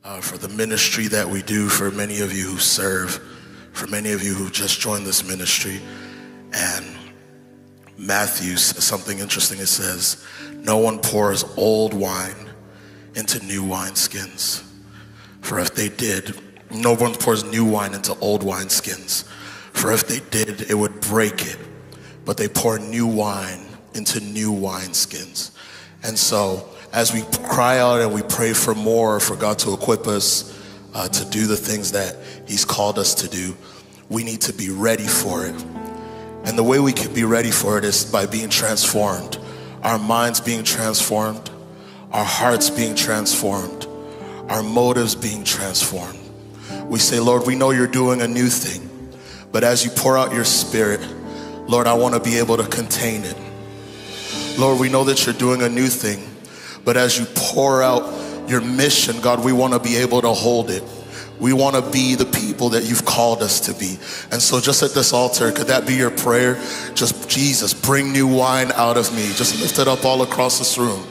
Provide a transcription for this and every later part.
for the ministry that we do, for many of you who serve, for many of you who just joined this ministry. And Matthew says something interesting. It says, no one pours old wine into new wineskins. For if they did, no one pours new wine into old wineskins. For if they did, it would break it. But they pour new wine into new wineskins. And so as we cry out and we pray for more, for God to equip us to do the things that he's called us to do, we need to be ready for it. And the way we can be ready for it is by being transformed. Our minds being transformed, our hearts being transformed, our motives being transformed. We say, Lord, we know you're doing a new thing, but as you pour out your Spirit, Lord, I want to be able to contain it. Lord, we know that you're doing a new thing, but as you pour out your mission, God, we want to be able to hold it. We want to be the people that you've called us to be. And so just at this altar, could that be your prayer? Just, Jesus, bring new wine out of me. Just lift it up all across this room.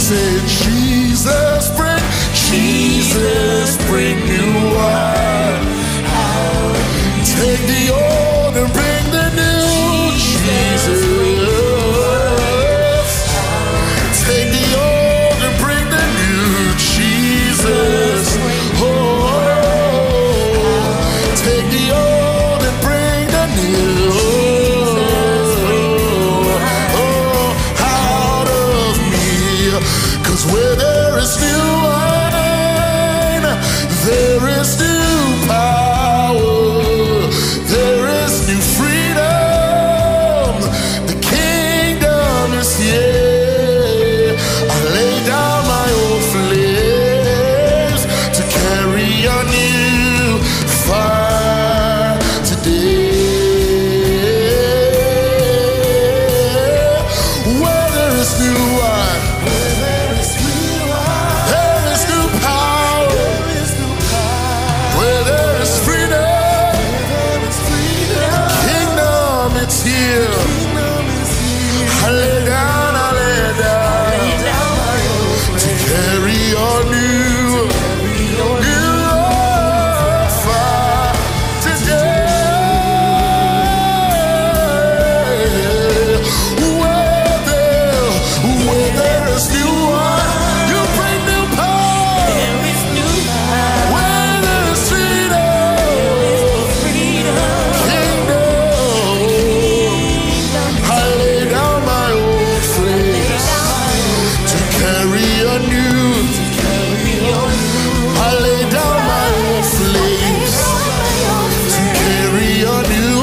Jesus, bring new wine. is new wine, there is new power. Where there is freedom, kingdom it's here. I lay down, to carry your new fire today. Where there is new wine, you bring new power. Where there is freedom, I lay down my old flesh to carry your new. I lay down my old flesh to carry your new.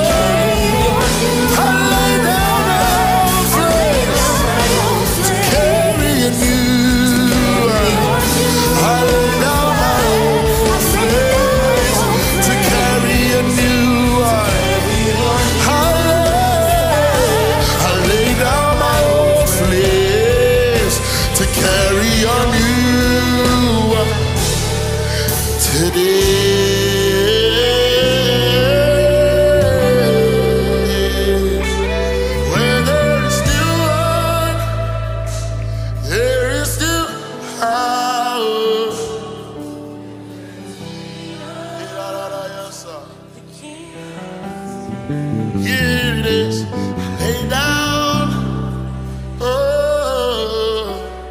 I lay down my old flesh to carry your new. I lay down my old flesh to carry your new. I lay down my old flesh to carry your new today. Where there is new wine, there is new power. Here it is, lay down, oh,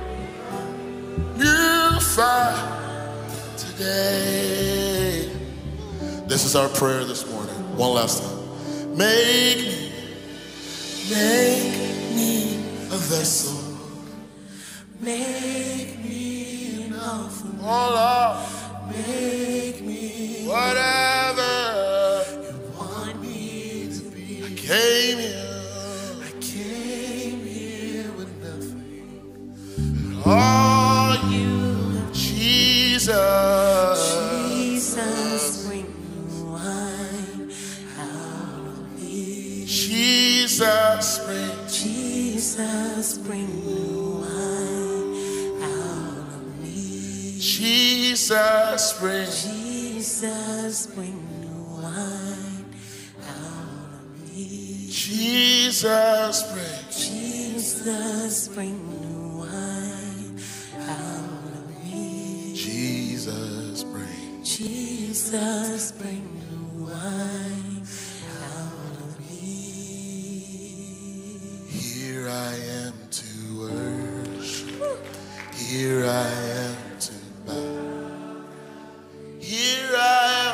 new fire today. This is our prayer this morning. One last time. Make me a vessel. Make me an offering. Oh Lord. Make me whatever you want me to be. I came here with nothing. All you, Jesus. Jesus, bring new wine out of me. Jesus, bring. Jesus, bring new wine out of me. Jesus, bring. Jesus, bring new wine out of me. Jesus, bring. Jesus, bring new wine out of me. Jesus, bring. Jesus, bring new wine out of me. Here I am to worship. Here I am to bow. Here I am.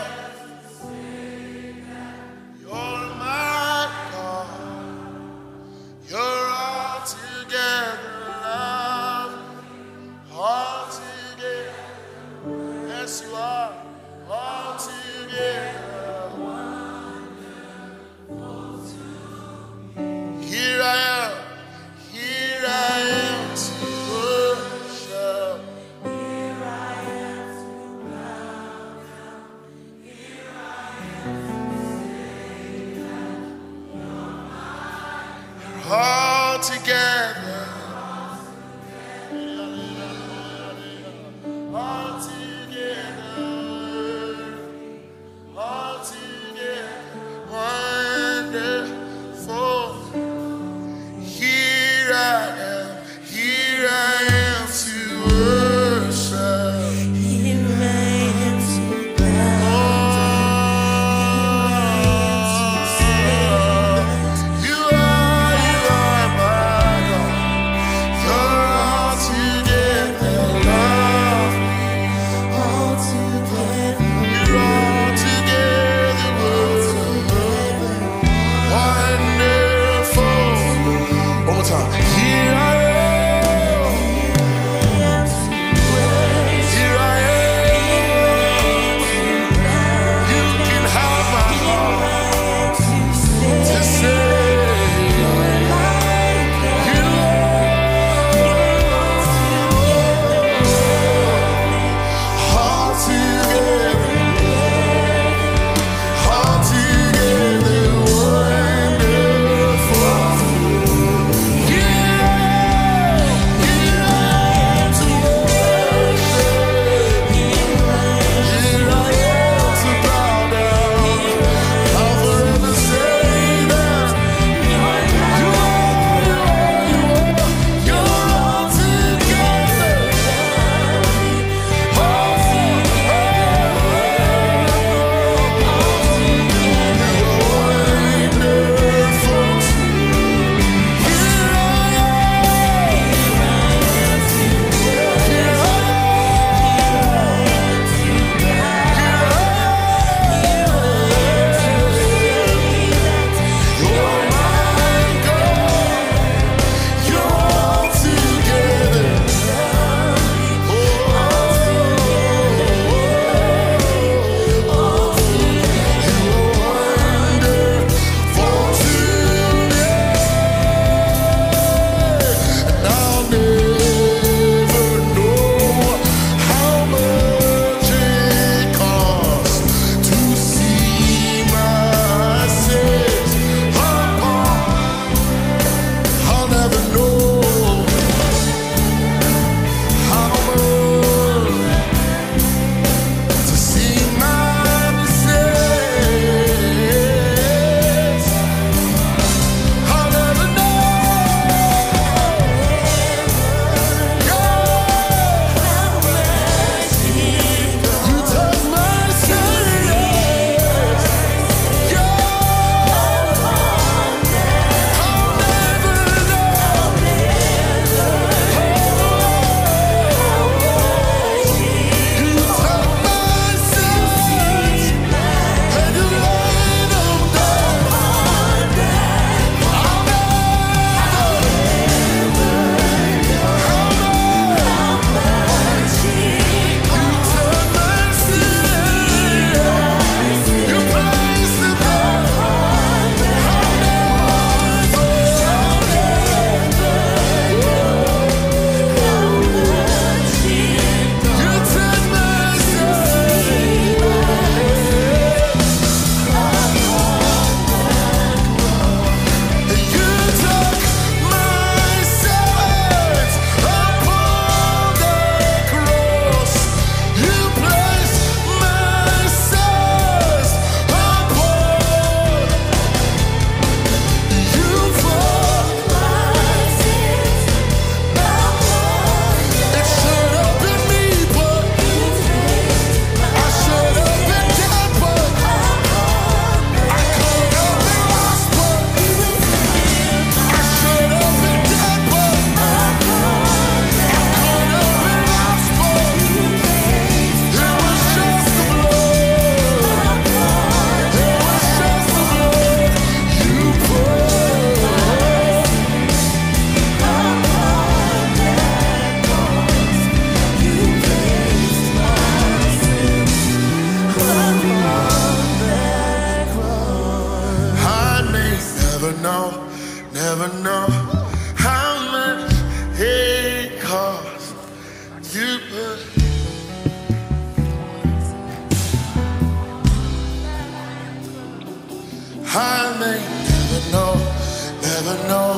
You're my God. You're all together love. All together. Yes, you are. All together. Here I am. Here I am to worship. Here I am to bow down. Here I am All together. All together. All together. Wonderful. Here I am to worship. Here I am to bow You are my God. never know how much it costs to put. I may never know,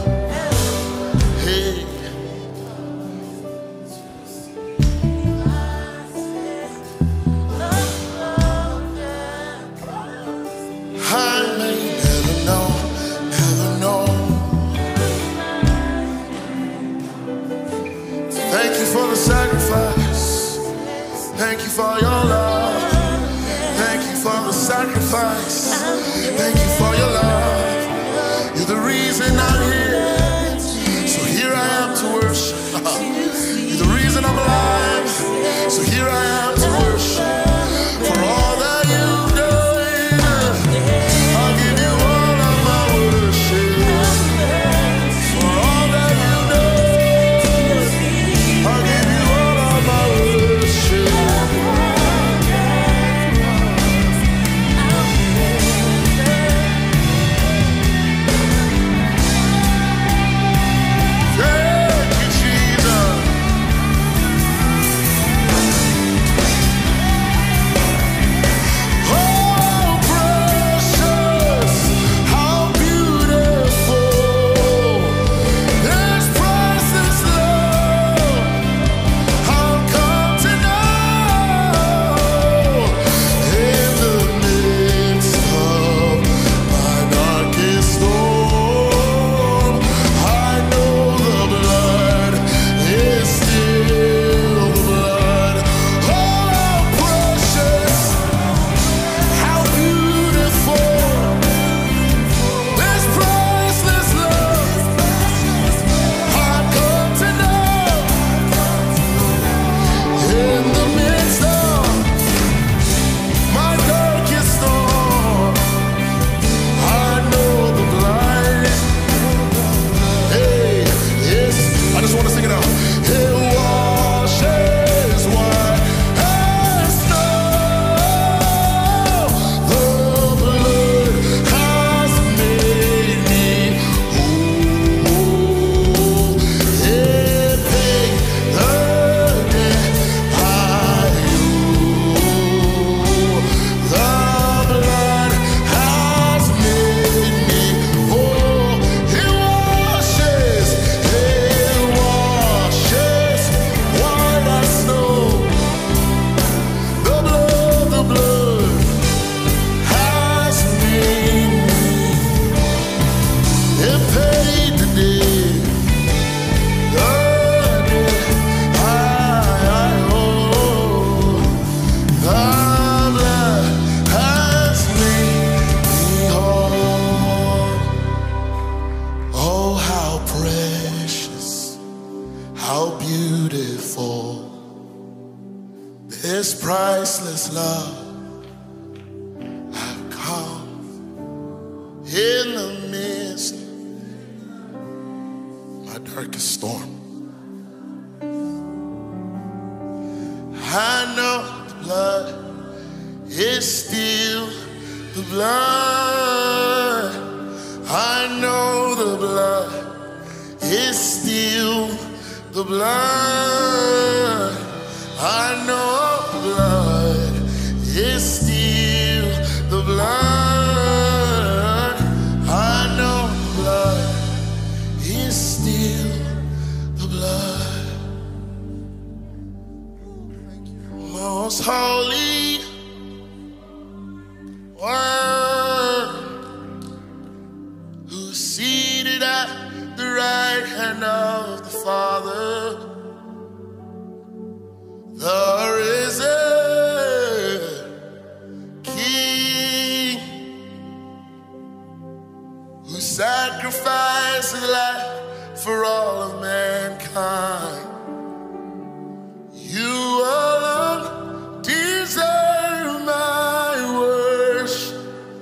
hey. I may never know. Thank you for the sacrifice. Thank you for your love. Thank you for the sacrifice. Thank you for your love. You're the reason I'm here. So here I am to worship. You're the reason I'm alive. So here I am to worship. For all that you've done, I'll give you all of my worship. For all that you've done, I'll give you all of my worship. This priceless love I've come in the midst of my darkest storm. I know the blood is still the blood. I know the blood is still the blood. I know the blood is still the blood. I know the blood is still the blood. Most holy one, who's seated at the right hand of the Father, the risen King, who sacrificed his life for all of mankind. You alone deserve my worship.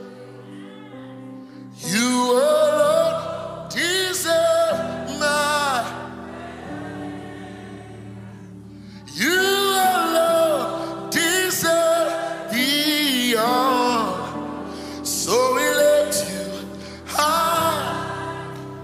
You alone deserve my. You alone deserve the honor. So we lift you high.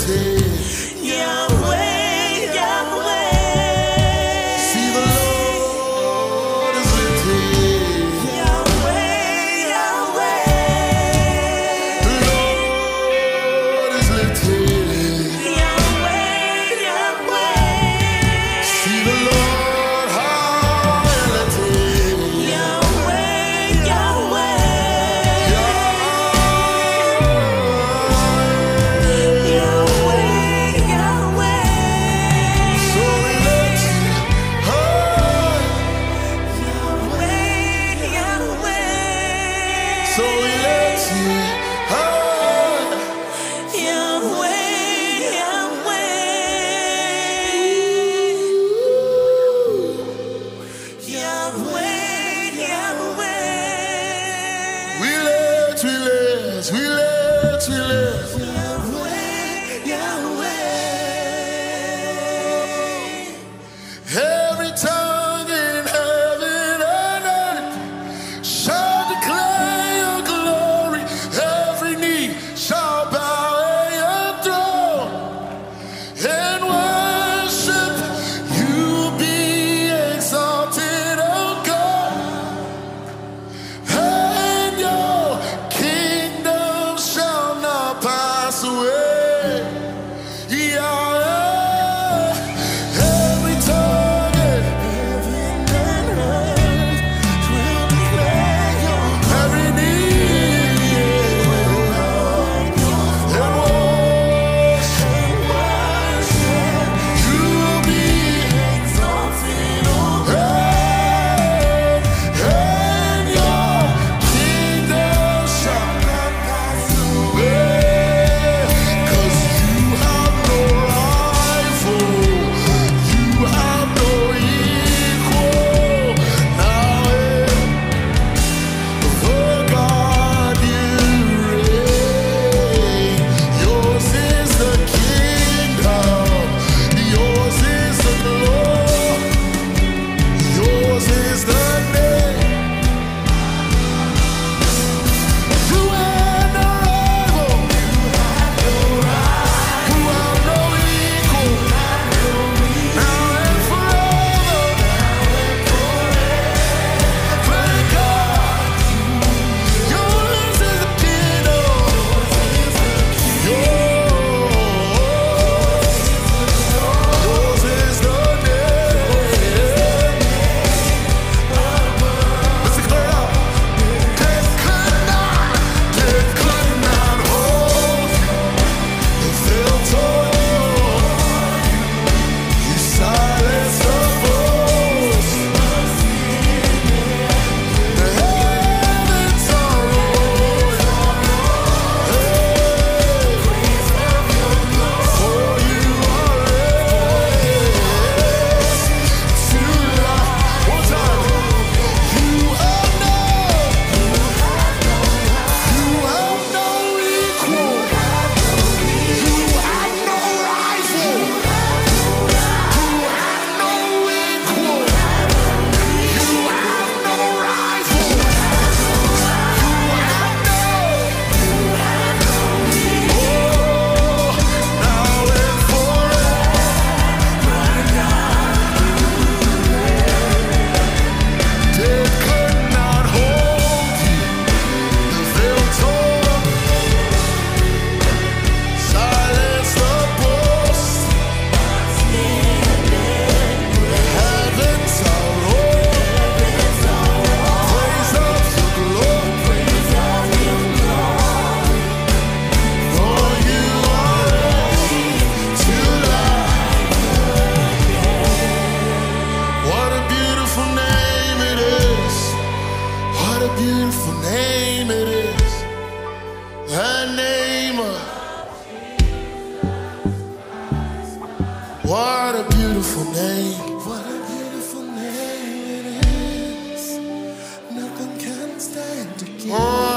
What a beautiful name. What a beautiful name it is. Nothing can stand against.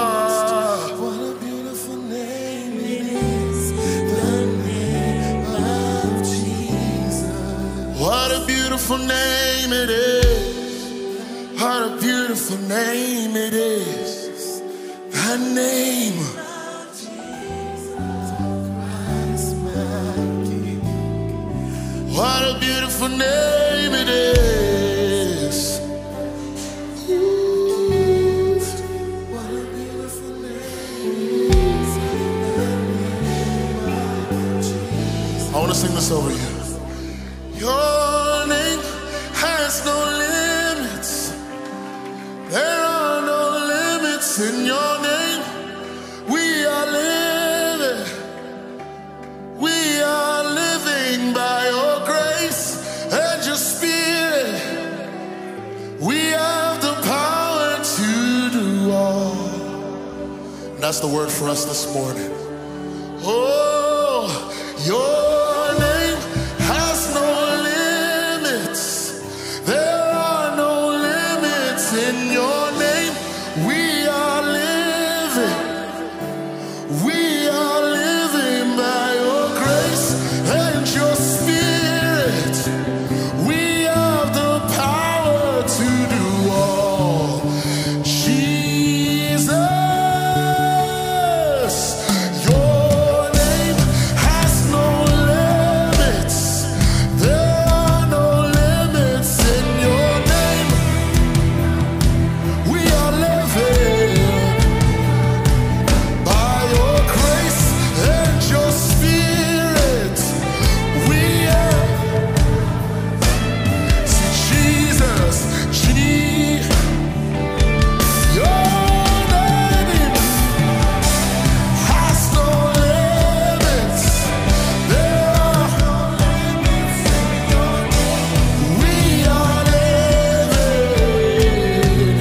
What a beautiful name it is. The name of Jesus. What a beautiful name it is. What a beautiful name it is. The name of Jesus Christ, my beautiful name it is. Ooh, what a beautiful name it is. I want to sing this over you. Your name has no limits. There are no limits in your name. We are living. We are living by your grace and your spirit. We have the power to do all. And that's the word for us this morning. Oh, your name has no limits. There are no limits in your name. We are living. We are living by your grace and your spirit. We have the power to do all. Jesus, your name has no limits. There are no limits in your name. We are living by your grace and your spirit. We are Jesus, your name has no limits. There are no limits in your name. We are living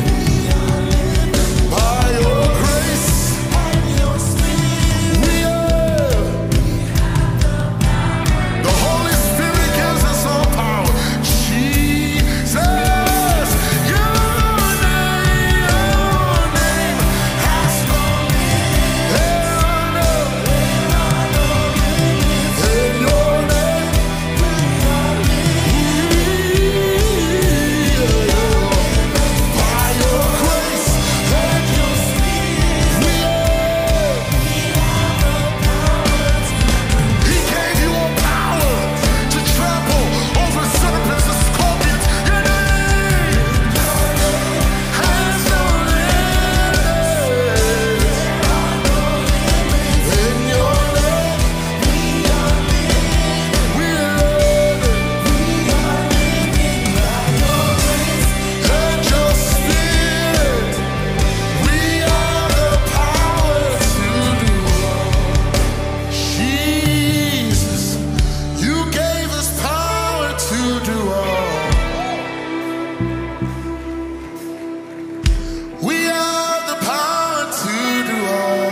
by your grace and your spirit. We are. The Holy Spirit gives us all power. Jesus, your name has no limits. There are no limits in your name. We are living by your grace and your spirit. We have the power. He gave you all power to trample over serpents and scorpions. Your name has no limits. In your name, we are living. We are living by your grace and your spirit. We have the power to do all. Jesus, you gave us power to do all. We have the power to do all.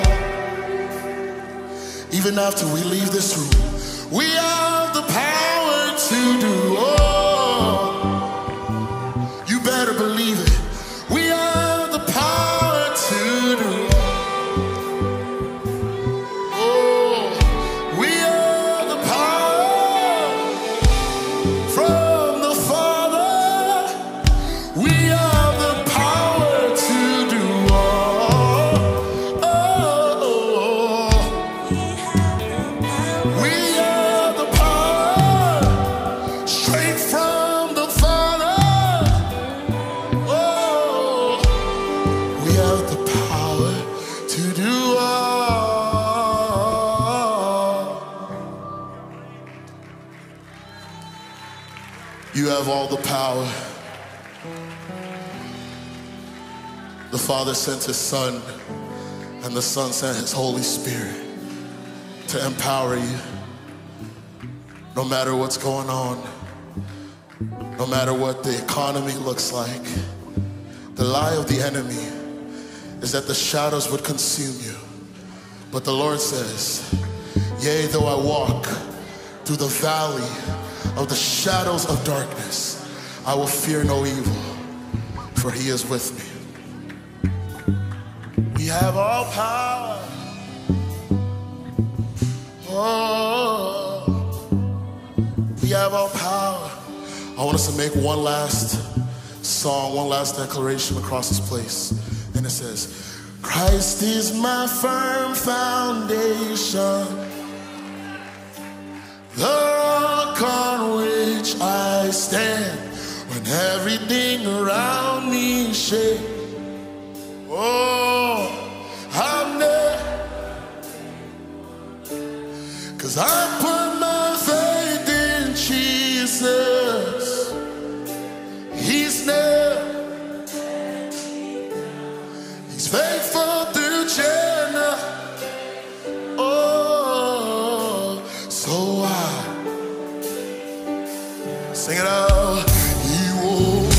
Even after we leave this room, we have the power to do all. You better believe it. We have the power to do all. Oh, we have the power from the Father. We have the power to do all. Oh, we have the power straight from the Father. Oh, we have the power to do all. You have all the power. The Father sent his Son, and the Son sent his Holy Spirit to empower you. No matter what's going on, no matter what the economy looks like, the lie of the enemy is that the shadows would consume you. But the Lord says, yea, though I walk through the valley of the shadows of darkness, I will fear no evil, for he is with me. We have all power. Oh, we have all power. I want us to make one last song, one last declaration across this place. And it says, Christ is my firm foundation, the rock on which I stand when everything around me shakes. Oh, I'm there, 'cause I put my faith in Jesus. He's never, He's faithful through generations. Oh, so I sing it out. He will.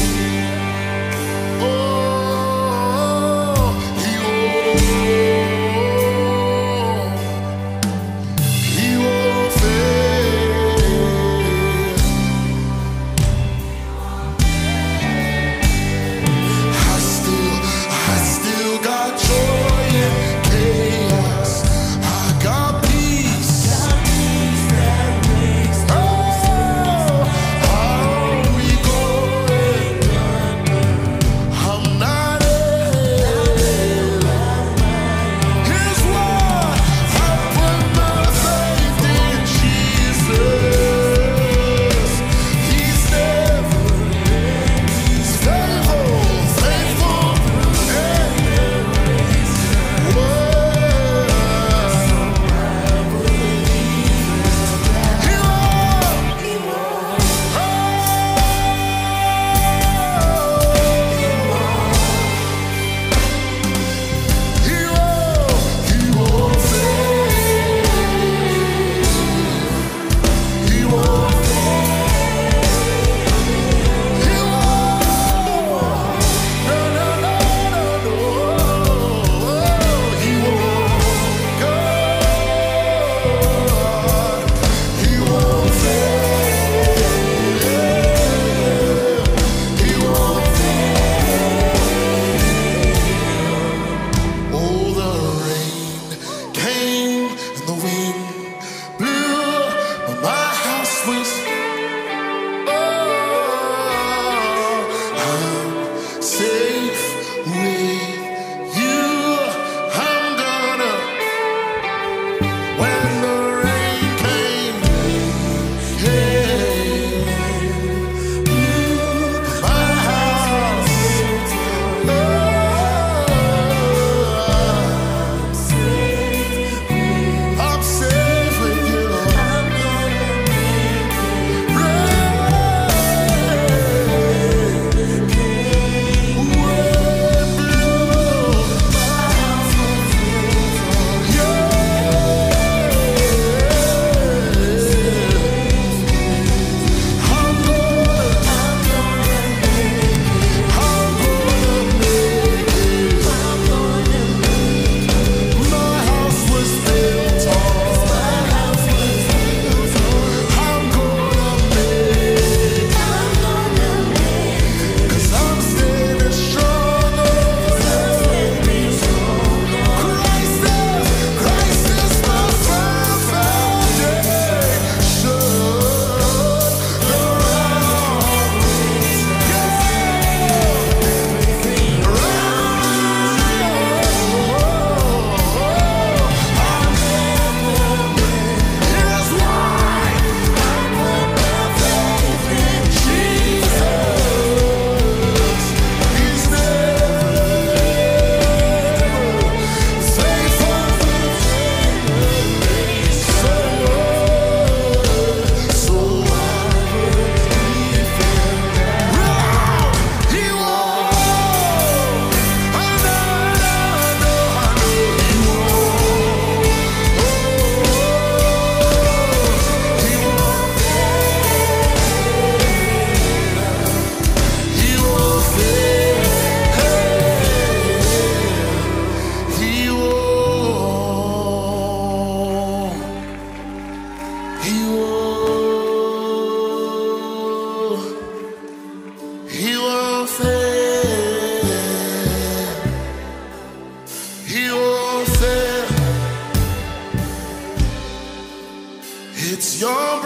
It's your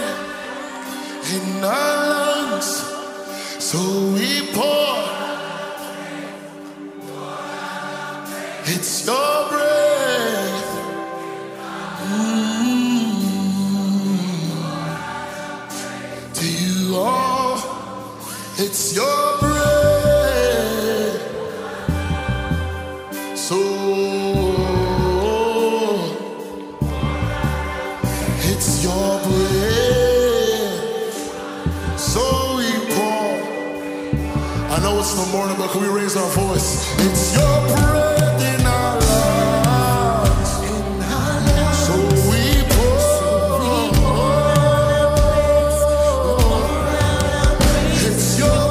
breath in our lungs, so we pour. It's your breath. To you all. It's your breath. So it's your breath. So we pour. I know it's the morning, but can we raise our voice? It's your breath in our lives. So we pour. It's your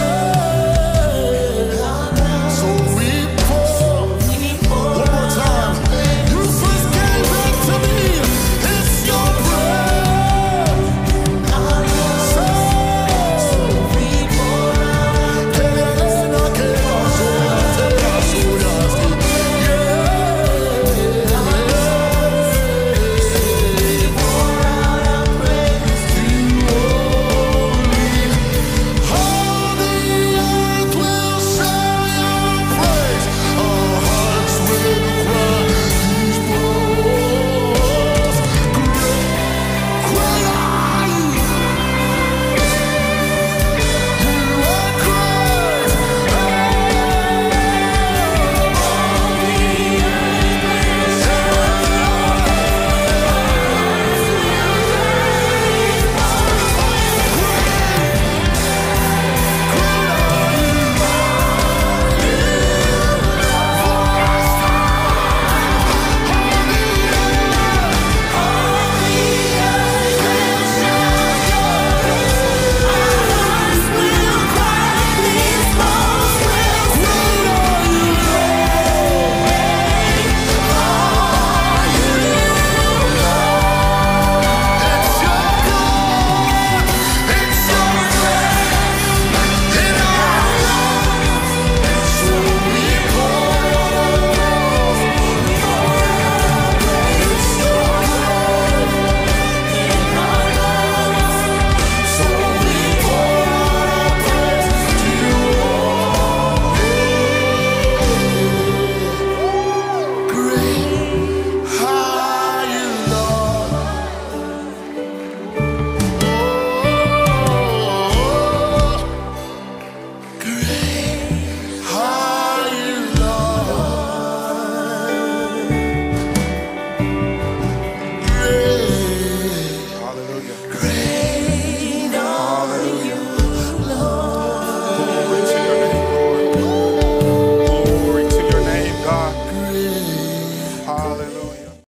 breath. So we pour. One more time. You first came back to me. It's your breath. So we pour. Hallelujah. Great.